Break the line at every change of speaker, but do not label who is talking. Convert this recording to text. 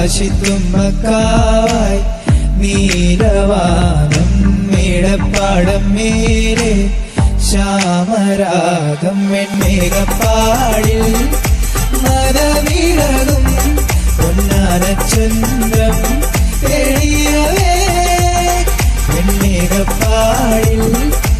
കാശിത്തുമ്മക്കാവായി നീലവാനം മേടപ്പാടം മേലെ ശ്യാമരാഗം വെൺമേഘപ്പാടിൽ മരവിളകും പൊന്നാനച്ചന്ദ്രം എളിയവേ വെൺമേഘപ്പാടിൽ